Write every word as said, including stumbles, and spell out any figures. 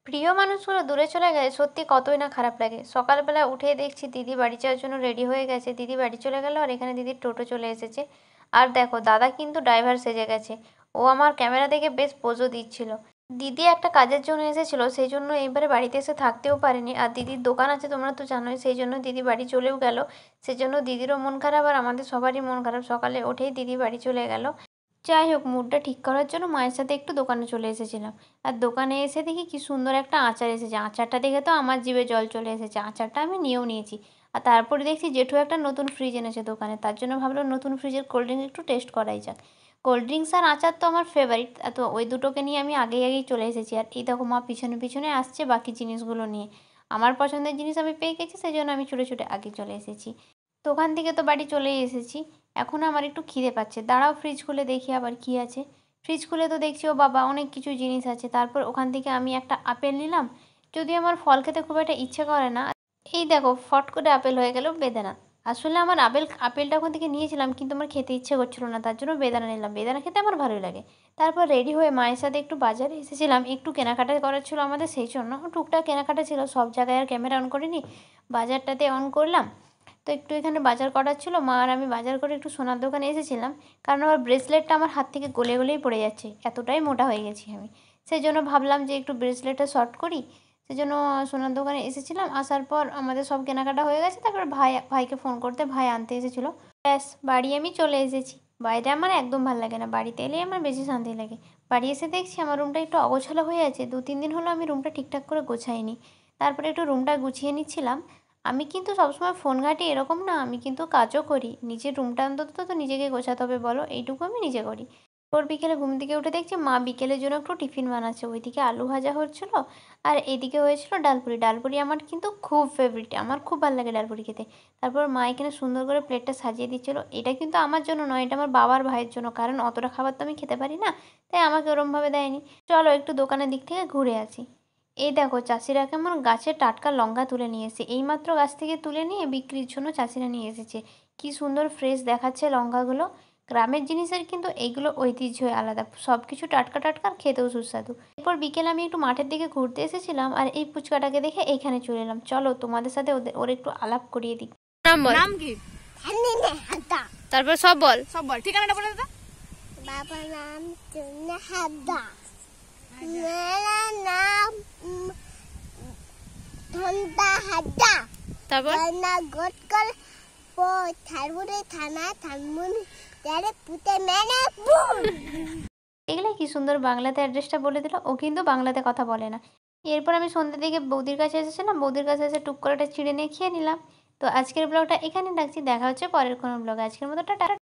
প্রিয় মানুষগুলো দূরে চলে গেলে সত্যি কতই না খারাপ লাগে। সকালবেলা উঠেই দেখছি দিদি বাড়ি যাওয়ার জন্য রেডি হয়ে গেছে। দিদি বাড়ি চলে গেল আর এখানে দিদির টোটো চলে এসেছে। আর দেখো দাদা কিন্তু ড্রাইভার সেজে গেছে। ও আমার ক্যামেরা দেখে বেশ পোজও দিচ্ছিল। দিদি একটা কাজের জন্য এসেছিল, সেই জন্য এবারে বাড়িতে এসে থাকতেও পারেনি। আর দিদির দোকান আছে তোমরা তো জানোই, সেই জন্য দিদি বাড়ি চলেও গেল। সেজন্য দিদিরও মন খারাপ আর আমাদের সবারই মন খারাপ। সকালে উঠেই দিদি বাড়ি চলে গেল। যাই হোক, মুডটা ঠিক করার জন্য মায়ের সাথে একটু দোকানে চলে এসেছিলাম। আর দোকানে এসে দেখি কি সুন্দর একটা আচার এসেছে। আচারটা দেখে তো আমার জিভে জল চলে এসেছে। আচারটা আমি নিয়েও নিয়েছি। আর তারপরে দেখছি জেঠু একটা নতুন ফ্রিজ এনেছে দোকানে, তার জন্য ভাবলাম নতুন ফ্রিজের কোল্ড ড্রিঙ্ক একটু টেস্ট করাই যাক। কোল্ড ড্রিঙ্কস আর আচার তো আমার ফেভারিট, তো ওই দুটোকে নিয়ে আমি আগেই আগেই চলে এসেছি। আর এই দেখো মা পিছনে পিছনে আসছে বাকি জিনিসগুলো নিয়ে। আমার পছন্দের জিনিস আমি পেয়ে গেছি, সেই জন্য আমি ছুটে ছুটে আগে চলে এসেছি। দোকান থেকে তো বাড়ি চলেই এসেছি। এখন আমার একটু খিদে পাচ্ছে, দাঁড়াও ফ্রিজ খুলে দেখি আবার কী আছে। ফ্রিজ খুলে তো দেখছি ও বাবা অনেক কিছু জিনিস আছে। তারপর ওখান থেকে আমি একটা আপেল নিলাম। যদিও আমার ফল খেতে খুব একটা ইচ্ছে করে না। এই দেখো ফট করে আপেল হয়ে গেল বেদানা। আসলে আমার আপেল আপেলটা ওখান থেকে নিয়েছিলাম, কিন্তু আমার খেতে ইচ্ছে করছিল না, তার জন্য বেদানা নিলাম। বেদানা খেতে আমার ভালোই লাগে। তারপর রেডি হয়ে মায়ের সাথে একটু বাজারে এসেছিলাম, একটু কেনাকাটা করার ছিল আমাদের, সেই জন্য টুকটাক কেনাকাটা ছিল। সব জায়গায় আর ক্যামেরা অন করিনি, বাজারটাতে অন করলাম। তো একটু এখানে বাজার করার ছিল, মা আর আমি বাজার করে একটু সোনার দোকানে এসেছিলাম। কারণ আমার ব্রেসলেটটা আমার হাত থেকে গলে গলেই পড়ে যাচ্ছে, এতটাই মোটা হয়ে গেছি আমি। সেই জন্য ভাবলাম যে একটু ব্রেসলেটটা শর্ট করি, সেই জন্য সোনার দোকানে এসেছিলাম। আসার পর আমাদের সব কেনাকাটা হয়ে গেছে। তারপর ভাই ভাইকে ফোন করতে ভাই আনতে এসেছিলো। ব্যাস বাড়ি আমি চলে এসেছি। বাইরে আমার একদম ভালো লাগে না, বাড়িতে এলেই আমার বেশি শান্তি লাগে। বাড়ি এসে দেখছি আমার রুমটা একটু অগোছালো হয়ে আছে। দু তিন দিন হলো আমি রুমটা ঠিকঠাক করে গোছাইনি। তারপরে একটু রুমটা গুছিয়ে নিচ্ছিলাম। আমি কিন্তু সবসময় ফোন ঘাঁটি এরকম না, আমি কিন্তু কাজও করি। নিজের রুমটা অন্তত তো নিজেকে গোছাতে হবে বলো, এইটুকু আমি নিজে করি। ওর বিকেলে ঘুম থেকে উঠে দেখছি মা বিকেলের জন্য একটু টিফিন বানাচ্ছে। ওইদিকে আলু ভাজা হচ্ছিলো আর এদিকে হয়েছিল ডালপুরি। ডালপুরি আমার কিন্তু খুব ফেভারিট, আমার খুব ভালো লাগে ডালপুরি খেতে। তারপর মা এখানে সুন্দর করে প্লেটটা সাজিয়ে দিচ্ছিলো। এটা কিন্তু আমার জন্য নয়, এটা আমার বাবার ভাইয়ের জন্য, কারণ অতটা খাবার তো আমি খেতে পারি না, তাই আমাকে ওরমভাবে দেয়নি। চলো একটু দোকানের দিক থেকে ঘুরে আসি। এই দেখো চাষিরা কেমন গাছে টাটকা লঙ্কা তুলে নিয়ে এসেছে। এইমাত্র গাছ থেকে তুলে নিয়ে বিক্রির জন্য চাষিরা নিয়ে এসেছে। কি সুন্দর ফ্রেশ দেখাচ্ছে লঙ্কাগুলো। গ্রামের জিনিসের কিন্তু এইগুলো ঐতিহ্যই আলাদা, সব কিছু টাটকা টাটকা আর খেতেও সুস্বাদু। এরপর বিকেলে আমি একটু মাঠের দিকে ঘুরতে এসেছিলাম, আর এই পুচকাটাকে দেখে এইখানে চলে এলাম। চলো তোমাদের সাথে ওদের ওর একটু আলাপ করিয়ে দিই। নাম বল। নাম কি? তারপর সব বল, সব বল। ঠিকানাটা বলে দাও। বাবার নাম হাদা, মেরা নাম ধনটা হাদা, তারপর না গটকল পো থারবুরে থানা থানমুন তারে পুতে মেনে বুন। এগুলো কি সুন্দর বাংলাতে অ্যাড্রেসটা বলে দিল। ও কিন্তু বাংলাতে কথা বলে না। এরপর আমি সন্ধ্যের দিকে বৌদির কাছে এসেছিলাম। বৌদির কাছে এসে টুক করে একটা চিড়ে নিয়ে খেয়ে নিলাম। তো আজকের ব্লগটা এখানে রাখছি, দেখা হচ্ছে পরের কোনো ব্লগে। আজকের মতো টাটা।